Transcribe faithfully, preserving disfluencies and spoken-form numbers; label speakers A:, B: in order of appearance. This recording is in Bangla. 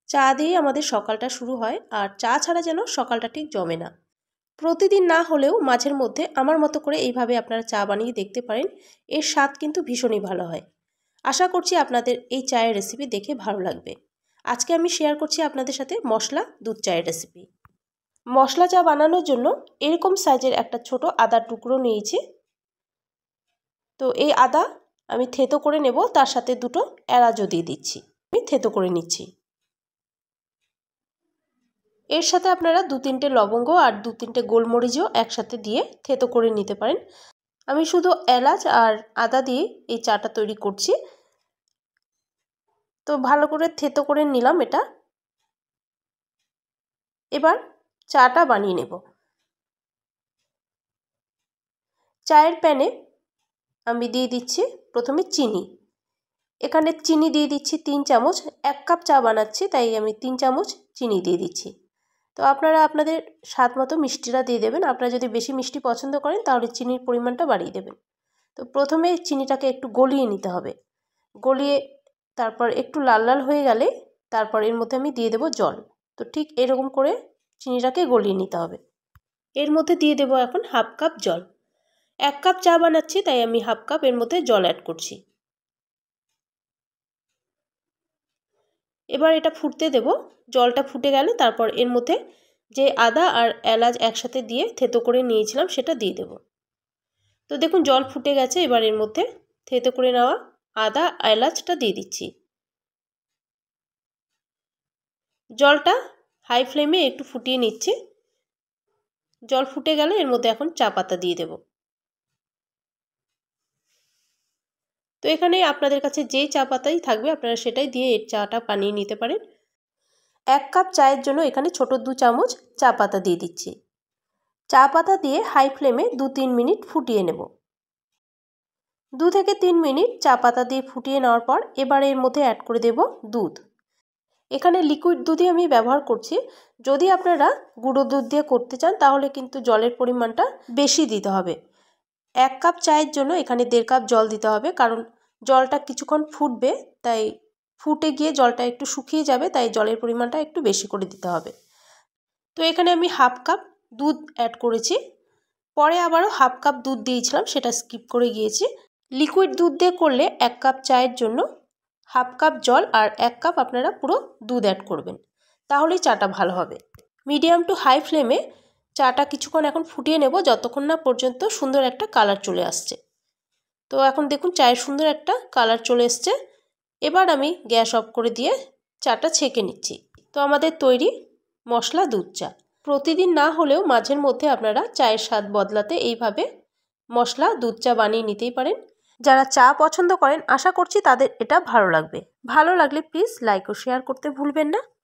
A: চা দিয়ে আমাদের সকালটা শুরু হয়, আর চা ছাড়া যেন সকালটা ঠিক জমে না। প্রতিদিন না হলেও মাঝের মধ্যে আমার মতো করে এইভাবে আপনারা চা বানিয়ে দেখতে পারেন। এর স্বাদ কিন্তু ভীষণই ভালো হয়। আশা করছি আপনাদের এই চায়ের রেসিপি দেখে ভালো লাগবে। আজকে আমি শেয়ার করছি আপনাদের সাথে মশলা দুধ চায়ের রেসিপি। মশলা চা বানানোর জন্য এরকম সাইজের একটা ছোট আদার টুকরো নিয়েছি। তো এই আদা আমি থেতো করে নেব, তার সাথে দুটো এলাচও দিয়ে দিচ্ছি। আমি থেতো করে নিচ্ছি। এর সাথে আপনারা দু তিনটে লবঙ্গ আর দু তিনটে গোলমরিচও একসাথে দিয়ে থেতো করে নিতে পারেন। আমি শুধু এলাচ আর আদা দিয়ে এই চাটা তৈরি করছি। তো ভালো করে থেতো করে নিলাম এটা। এবার চাটা বানিয়ে নেব। চায়ের প্যানে আমি দিয়ে দিচ্ছি প্রথমে চিনি। এখানে চিনি দিয়ে দিচ্ছি তিন চামচ। এক কাপ চা বানাচ্ছি, তাই আমি তিন চামচ চিনি দিয়ে দিচ্ছি। তো আপনারা আপনাদের স্বাদ মতো মিষ্টিটা দিয়ে দেবেন। আপনারা যদি বেশি মিষ্টি পছন্দ করেন তাহলে চিনির পরিমাণটা বাড়িয়ে দেবেন। তো প্রথমে চিনিটাকে একটু গলিয়ে নিতে হবে। গলিয়ে তারপর একটু লাল লাল হয়ে গেলে তারপর এর মধ্যে আমি দিয়ে দেব জল। তো ঠিক এরকম করে চিনিটাকে গলিয়ে নিতে হবে। এর মধ্যে দিয়ে দেব এখন হাফ কাপ জল। এক কাপ চা বানাচ্ছি, তাই আমি হাফ কাপ এর মধ্যে জল অ্যাড করছি। এবার এটা ফুটতে দেব। জলটা ফুটে গেলে তারপর এর মধ্যে যে আদা আর এলাচ একসাথে দিয়ে থেতো করে নিয়েছিলাম সেটা দিয়ে দেব। তো দেখুন জল ফুটে গেছে। এবার এর মধ্যে থেতো করে নেওয়া আদা এলাচটা দিয়ে দিচ্ছি। জলটা হাই ফ্লেমে একটু ফুটিয়ে নিচ্ছি। জল ফুটে গেলে এর মধ্যে এখন চা পাতা দিয়ে দেব। তো এখানে আপনাদের কাছে যেই চা পাতাই থাকবে আপনারা সেটাই দিয়ে এর চাটা বানিয়ে নিতে পারেন। এক কাপ চায়ের জন্য এখানে ছোট দু চামচ চা পাতা দিয়ে দিচ্ছি। চা পাতা দিয়ে হাই ফ্লেমে দু তিন মিনিট ফুটিয়ে নেব। দু থেকে তিন মিনিট চা পাতা দিয়ে ফুটিয়ে নেওয়ার পর এবার এর মধ্যে অ্যাড করে দেব দুধ। এখানে লিকুইড দুধই আমি ব্যবহার করছি। যদি আপনারা গুঁড়ো দুধ দিয়ে করতে চান তাহলে কিন্তু জলের পরিমাণটা বেশি দিতে হবে। এক কাপ চায়ের জন্য এখানে দেড় কাপ জল দিতে হবে, কারণ জলটা কিছুক্ষণ ফুটবে, তাই ফুটে গিয়ে জলটা একটু শুকিয়ে যাবে, তাই জলের পরিমাণটা একটু বেশি করে দিতে হবে। তো এখানে আমি হাফ কাপ দুধ অ্যাড করেছি। পরে আবারও হাফ কাপ দুধ দিয়েছিলাম, সেটা স্কিপ করে গিয়েছি। লিকুইড দুধ দিয়ে করলে এক কাপ চায়ের জন্য হাফ কাপ জল আর এক কাপ আপনারা পুরো দুধ অ্যাড করবেন, তাহলেই চাটা ভালো হবে। মিডিয়াম টু হাই ফ্লেমে চাটা কিছুক্ষণ এখন ফুটিয়ে নেব, যতক্ষণ না পর্যন্ত সুন্দর একটা কালার চলে আসছে। তো এখন দেখুন চায়ের সুন্দর একটা কালার চলে এসছে। এবার আমি গ্যাস অফ করে দিয়ে চাটা ছেঁকে নিচ্ছি। তো আমাদের তৈরি মশলা দুধ চা। প্রতিদিন না হলেও মাঝের মধ্যে আপনারা চায়ের স্বাদ বদলাতে এইভাবে মশলা দুধ চা বানিয়ে নিতেই পারেন। যারা চা পছন্দ করেন আশা করছি তাদের এটা ভালো লাগবে। ভালো লাগলে প্লিজ লাইক ও শেয়ার করতে ভুলবেন না।